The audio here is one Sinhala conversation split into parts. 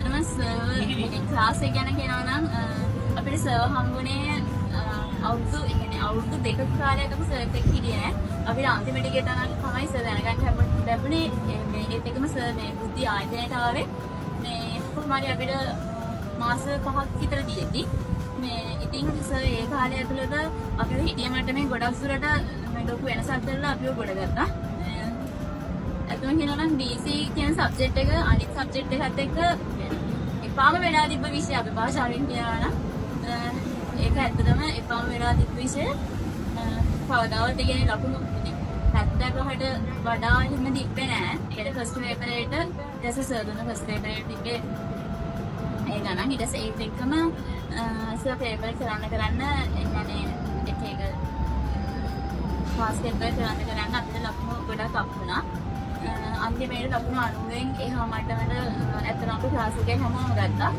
ඇත්තටම සර් ක්ලාස් එක ගැන කියනවා නම් අපිට සර් හම්බුනේ අවුරුදු දෙකක කාලයක අපි සර් එක්ක හිටියේ නෑ. අපිට අන්තිමට ගිය තරම් තමයි සර් දැනගන්න ලැබුණේ ඒත් එකම සර් මේ බුද්ධි ආයතනයට ආවේ. මේ කොහොමද අපිට මාස 5ක් විතර දීදී මේ ඉතින් සර් ඒ කාලය ඇතුළත අපිට හිටිය මට්ටමේ ගොඩක් දුරට මේ ලොකු වෙනසක් කරලා අපිව ගොඩගත්තා. ඇත්තම කියනවා නම් DC කියන සබ්ජෙක්ට් එක අනිත් සබ්ජෙක්ට් එකත් එක්ක එපාම වෙලා තිබ්බ විෂය අපි භාෂාවෙන් කියනවා නම් ඒක ඇත්තටම එපාම වෙලා තිබ්බ විෂය කවදාවත් කියන්නේ ලකුණු 70කට වඩා හිම තිබ්බේ නෑ. ඒකට ෆස්ට් පේපර් එකට දැස සර් දුන්න ෆස්ට් පේපර් එකට තිබ්බේ ඒ ගණන් ඊට පස්සේ ඒත් එක්කම සර් පේපර් කරන්න يعني එක ක්ලාස් පේපර් කරන්න අපිට ලකුණු ගොඩක් අප් වුණා. අන්තිමේට ලකුණු 90න් එහා මට්ටමට ඇත්තටම අපි ක්ලාස් එකේ හැමෝම ගත්තා.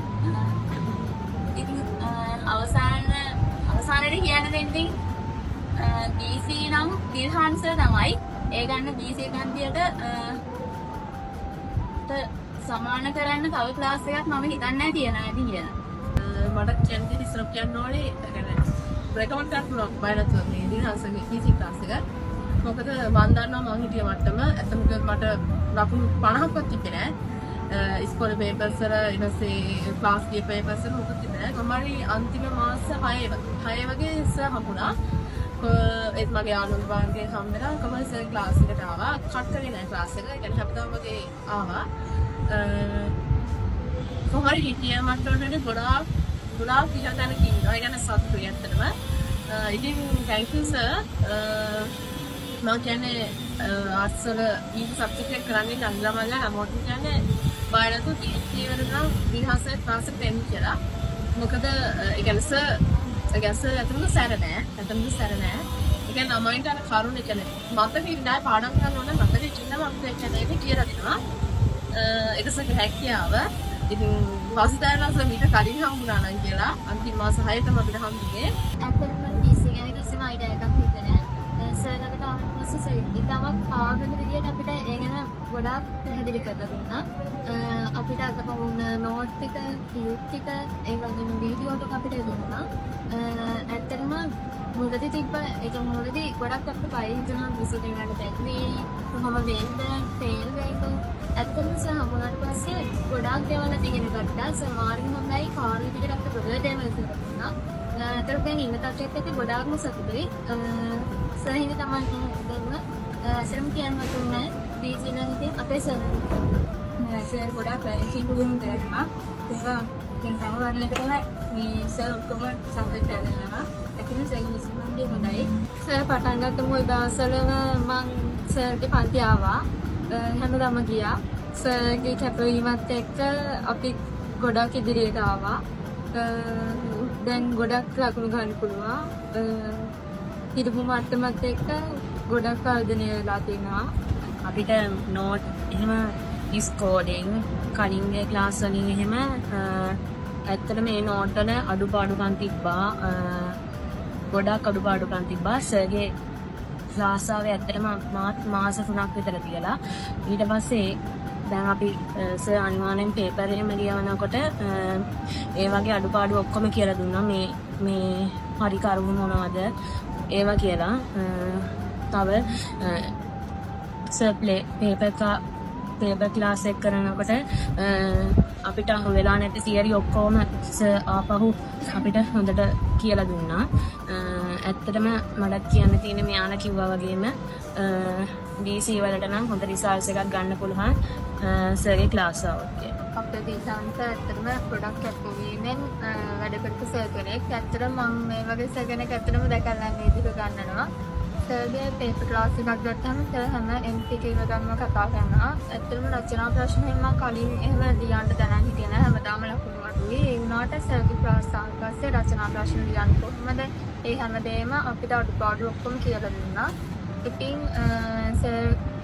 ඉතින් අවසානයේ කියන්න දෙන්නේ DC නම් දිල්හාන් සර් තමයි. ඒ ගන්න DC කන්තියට සමාන කරන්න තව ක්ලාස් එකක් මම හිතන්නේ නැහැ තියනවා ඇති කියලා. මට කියන්නේ ඉස්සරහ කියන්න ඕනේ රෙකමන්ඩ් කරනවා බයනත් මේ දිල්හාන් සර්ගේ DC ක්ලාස් එක. මොකද මම දන්නවා මම හිටිය මට්ටම ඇත්තටම මට ලකුණු 50ක්වත් තිබ්බේ නැහැ. ඉස්කෝලේ පේපර්ස් වල ඊට පස්සේ ක්ලාස් ගිය පේපර්ස් වල මොකද තිබ්බේ නැහැ. මම අන්තිම මාස 6 වගේ සර් හම්බුණා. ඒත් මගේ යාළුවෝ වගේ හම්බෙලා කොහොමද සර් ක්ලාස් එකට ආවා. කට් කරේ නැහැ ක්ලාස් එක. ඒ කියන්නේ හැමදාම වගේ ආවා. කොහොමද හිටිය මට්ටමට ගොඩාක් විශාලතන කියනවා. ඒ කියන්නේ සතුටුයි ඇත්තටම. ඉතින් thank you sir. මම කියන්නේ ආර්ට්ස් වල ඊට සබ්ජෙක්ට් එක කරන්නේ නංගිලා හැමෝටම කියන්නේ බයලතු ටීචර් වෙනවා විහාසයේ ක්ලාස් එක දෙන්න කියලා. මොකද ඒ කියන්නේ සර් ඇතුළත සැර නෑ. ඒ කියන්නේ ළමයින්ට අර කරුණ කියන්නේ මතකෙ ඉඳලා පාඩම් කරන්න ඕන මතකෙ ඉඳලා අපිට ඒක කියලා දෙනවා. ඒක සර් හැකියාව. ඉතින් වාසිතාවනස මීට කලින් හම්බුණා නම් කියලා අන්තිම මාස 6 තමයි අපිට හම්බුනේ. ඇත්තටම DC ගැන කිසිම අයිඩියා එකක් හිතේ නෑ. සර් ඉතාමත් ආගම විදියට අපිට ඒ ගැන ගොඩාක් පැහැදිලි කරලා දුන්නා. අපිට අතපවුන නෝට් ටික, ටියුබ් ටික, ඒ වගේම වීඩියෝ ටික අපිට දුන්නා. ඇත්තටම මුලදී තිබ්බ ඒක මුලදී ගොඩක් අපිට බය හිතුණා විසිට යනකට දැක්මේ කොහොම වෙන්න ෆේල් වෙයිද. ඇත්තටම සර් හම්බුනාට පස්සේ ගොඩාක් දේවල් ඉගෙන ගත්තා. සර් මාර්ගය හොඳයි කාර්ය විදියට අපිට ප්‍රොජෙක්ට් දේවල් කරනවා. ඒතර දැන් ඉන්න තාක්ෂේත් එක්ක ගොඩාක්ම සතුටුයි. සර් හින්දා තමයි සරම් කියන්න තුනේ DC නම් ඉතින් අපේ සර් ගොඩාක් හිතුම් කරනවා. ඒක දැන් සමහරවිට තමයි මේ සර් ඔක්කොම සම්පූර්ණ කරනවා. ඒකෙන් සර් ඉස්මන්ගේ හොඳයි. සර් පටන් ගත්තම ওই දවස්වලම මම සර්ගේ පන්ති ආවා. හැමදාම ගියා. සර්ගේ කැපවීමත් එක්ක අපි ගොඩක් ඉදිරියට ආවා. දැන් ගොඩක් ලකුණු ගන්න පුළුවන්. හිටපු මට්ටමත් එක්ක ගොඩක් වර්ධනය වෙලා තියෙනවා. අපිට නෝට් එහෙම ඉස්කෝඩින් කලින්ගේ ක්ලාස් වලින් එහෙම ඇත්තට මේ නෝට් වල අඩුපාඩුකම් තිබ්බා. ගොඩක් අඩුපාඩුකම් තිබ්බා. සර්ගේ ක්ලාස් ආවේ ඇත්තටම මාස 3ක් විතර තියලා. ඊට පස්සේ දැන් අපි සර් අනිවාර්යෙන් පේපර් එහෙම ලියවනකොට ඒ වගේ අඩුපාඩු ඔක්කොම කියලා දුන්නා. මේ හරි කරුණු මොනවද ඒවා කියලා. තව සර් පේපර් ක්ලාස් එක කරනකොට අපිට අහු වෙලා නැති තියරි ඔක්කොම සර් ආපහු අපිට හොඳට කියලා දුන්නා. ඇත්තටම මට කියන්න තියෙන්නේ මෙයාලා කිව්වා වගේම DC වලට නම් හොඳ රිසල්ට්ස් එකක් ගන්න පුළුවන් සර්ගේ ක්ලාස් ආවොත් කියලා. අපේ දීසන්ත ඇත්තටම ප්‍රොඩක්ට් කැපුවීමෙන් වැඩ කරපු සර් කෙනෙක්. ඇත්තටම මම මේ වගේ සර් කෙනෙක් ඇත්තටම දැකලා නැහැ ඉතින් ගන්නනවා. සර්ගේ පේපර් ක්ලාස් එකක් ගත්තාම සර් හැම MCQ එකක්ම කතා කරනවා. ඇත්තටම රචනා ප්‍රශ්න එහෙම කලින් එහෙම ලියන්න දැනන් හිටියේ නැහැ. හැමදාම ලකුණු අඩුයි. ඒ වුණාට සර්ගේ ක්ලාස් ආවට පස්සේ රචනා ප්‍රශ්න ලියන්න කොහොමද ඒ හැමදේම අපිට අඩුපාඩු ඔක්කොම කියලා දුන්නා. ඉතින් සර්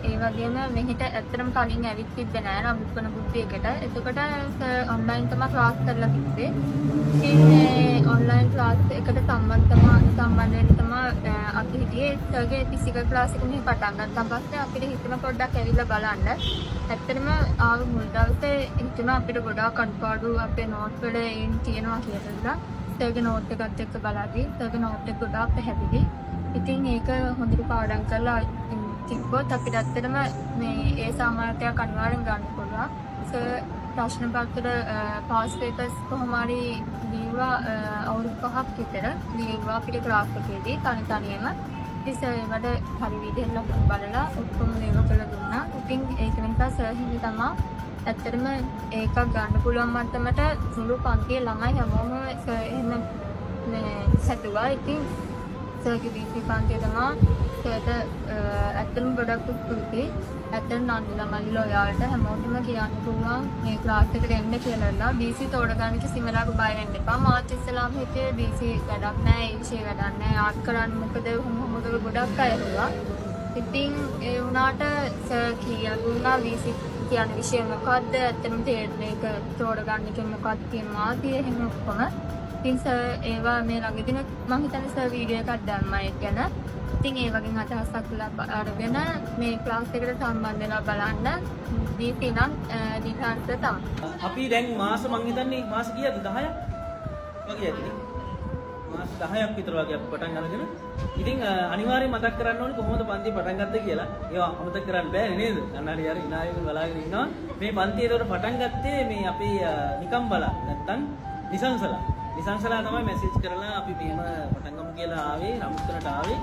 ඒ වගේම මෙහෙට ඇත්තටම කලින් ඇවිත් තිබ්බේ නෑ රම්පන බුද්ධියකට. එතකොට ඔන්ලයින් තමයි ක්ලාස් කරලා තිබ්බේ. ඉතින් ඔන්ලයින් ක්ලාස් එකට සම්බන්ධ වෙන්න තමයි අපි හිටියේ. සර්ගේ ෆිසිකල් ක්ලාස් එක මෙහි පටන් ගත්තා. පස්සේ අපිට හිතන පොඩ්ඩක් ඇවිල්ලා බලන්න. ඇත්තටම ආව මුල් දවසේ හිතන අපිට ගොඩාක් අඩුපාඩු අපේ නෝට් වල එන් තියෙනවා කියලා. සර්ගේ නෝට් එකත් එක්ක බලද්දී සර්ගේ නෝට් එක ගොඩාක් පැහැදිලි. ඉතින් ඒක හොඳට පාඩම් කරලා තිබ්බොත් අපිට ඇත්තටම මේ ඒ සාමාන්‍යයක් අනිවාර්යෙන් ගන්න පුළුවන්. සර් ප්‍රශ්න පත්‍ර පාස් පේපර්ස් කොහොම හරි ලියුවා අවුරුදු 5ක් විතර ලියුවා අපිට ක්ලාස් එකේදී තනියම. ඉතින් සර් ඒකට හරි විදිහට බලලා ඔක්කොම ලියව කරලා දුන්නා. ඉතින් ඒක නිසා සර් හිමි තමයි ඇත්තටම ඒකක් ගන්න පුළුවන් මට්ටමට මුළු පන්තියේ ළමයි හැමෝම සර් එහෙම මේ සතුවා. ඉතින් සර්ගේ බීසී පන්තිය තමයි සර්ට ඇත්තටම ගොඩක් ස්තුතියි. ඇත්තටම නන්දිලා මල්ලිලා ඔයාලට හැමෝටම කියන්න පුළුවන් මේ ක්ලාස් එකට එන්න කියලා. බීසී තෝරගන්න සිමලාක බය වෙන්න එපා. මාත් ඉස්සලාම හිතේ බීසී වැඩක් නැහැ, ඒ විෂය වැඩක් නැහැ. ආත් කරන්න මොකද මොකද ගොඩක් අය හුවා. ඉතින් ඒ වුණාට සර් කියනවා බීසී කියන විෂය මොකද්ද? ඇත්තටම තේරෙන්නේ ඒක තෝරගන්න එක මොකක්ද කියන මාතිය එහෙම ඔක්කොම. ඉතින් සර් ඒවා මේ ළඟදී මම හිතන්නේ සර් වීඩියෝ එකක් දැම්මා ඒක ගැන. ඉතින් ඒ වගේ අදහසක් අරගෙන මේ ක්ලාස් එකට සම්බන්ධ වෙලා බලන්න දීපි නම් දිහාට තමයි. අපි දැන් මාස මං හිතන්නේ මාස කීයද 10ක් වගේ ඇති. මාස 10ක් විතර වගේ අපි පටන් අරගෙන ඉතින් අනිවාර්යයෙන් මතක් කරන්න ඕනේ කොහොමද පන්තිය පටන් ගත්තේ කියලා. ඒවා අමතක කරන්න බෑනේ නේද? අන්නහරි හරි ඉනායකෙන් බලාගෙන ඉන්නවා. මේ පන්තිය ඒකට පටන් ගත්තේ මේ අපේ නිකම් බලා නැත්තම් නිසංසලා තමයි මැසේජ් කරලා අපි මෙහෙම පටන් ගමු කියලා ආවේ රමුස්තරට ආවේ.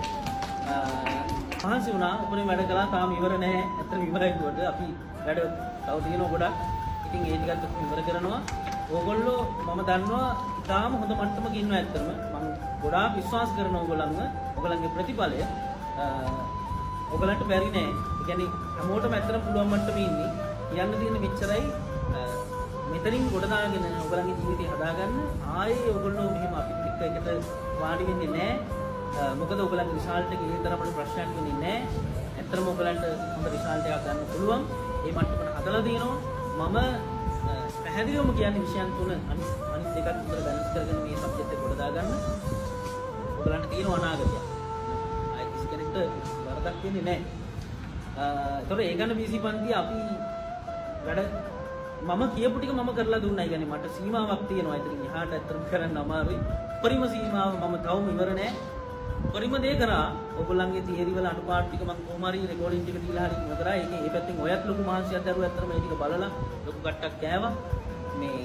මහන්සි වුණා උපරිම වැඩ කළා තාම ඉවර නැහැ. ඇත්තටම ඉවරයි කොට අපි වැඩ තව තියෙනවා ගොඩක්. ඉතින් ඒ ටිකත් අපි ඉවර කරනවා. ඕගොල්ලෝ මම දන්නවා තාම හොඳ මට්ටමක ඉන්නවා ඇත්තටම. මම ගොඩාක් විශ්වාස කරනවා ඕගොල්ලන්ගේ ප්‍රතිඵලය. ඕගොල්ලන්ට බැරි නෑ. ඒ කියන්නේ හැමෝටම ඇත්තටම පුළුවන් මට්ටමේ ඉන්නේ. කියන්න තියෙන මෙච්චරයි. මෙතනින් ගොඩ දාගෙන ඔයගලගේ ජීවිතය හදාගන්න ආයේ ඔයගොල්ලෝ මෙහෙම අපිත් එක්ක එකට වාඩි වෙන්නේ නැහැ. මොකද ඔයගලගේ රිසල්ට් එකේ ඒ තරමට ප්‍රශ්නයක් වෙන්නේ නැහැ. ඇත්තටම ඔයගලන්ට හොඳ රිසල්ට් එකක් ගන්න පුළුවන්. ඒ මට්ටමට හදලා තියෙනවා. මම පැහැදිලිවම කියන්නේ විෂයන් තුන අනිත් දෙකත් විතර බැලන්ස් කරගෙන මේ සබ්ජෙක්ට් එක ගොඩ දාගන්න. ඔයගලන්ට තියෙන අනාගතය. ආයි කිසි කෙනෙක්ට වරදක් වෙන්නේ නැහැ. ඒතකොට ඒ ගන්න BC පන්තිය අපි වැඩ මම කියපු ටික මම කරලා දුන්නා. ඒ කියන්නේ මට සීමාවක් තියෙනවා. ඉතින් එහාට ඇත්තටම කරන්න අමාරුයි. පරිම සීමාව මම තවම ඉවර නෑ. පරිම දේ කරා. ඔයගොල්ලන්ගේ තියරි වල අනුපාඩු ටික මම කොහොම හරි රෙකෝඩින් ටික දීලා හරි ඉවර කරා. ඒකේ මේ පැත්තෙන් ඔයත් ලොකු මහන්සියක් දරුවා ඇත්තටම මේ ටික බලලා ලොකු කට්ටක් කෑවා. මේ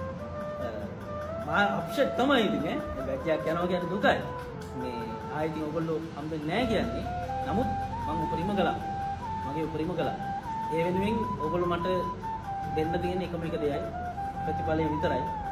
මා අප්සෙට් තමයි ඉතින් ඈ. බැක්යක් යනවා කියන්නේ දුකයි. මේ ආයෙත් ඔයගොල්ලෝ හම්බෙන්නේ නෑ කියන්නේ. නමුත් මම උපරිම කළා. මගේ උපරිම කළා. ඒ වෙනුවෙන් ඔයගොල්ලෝ මට දෙන්න තියෙන එකම එක දෙයයි ප්‍රතිඵලය විතරයි.